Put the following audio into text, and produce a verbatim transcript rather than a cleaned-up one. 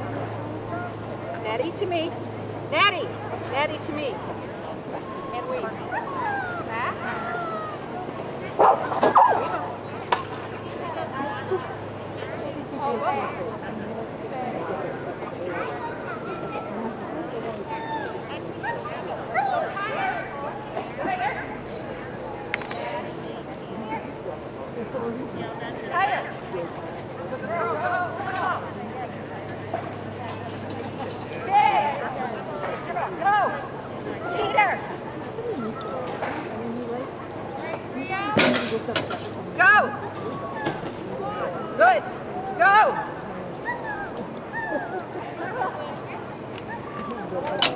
Natty to me. Natty. Natty to me. And we. Back. Go! Good! Go!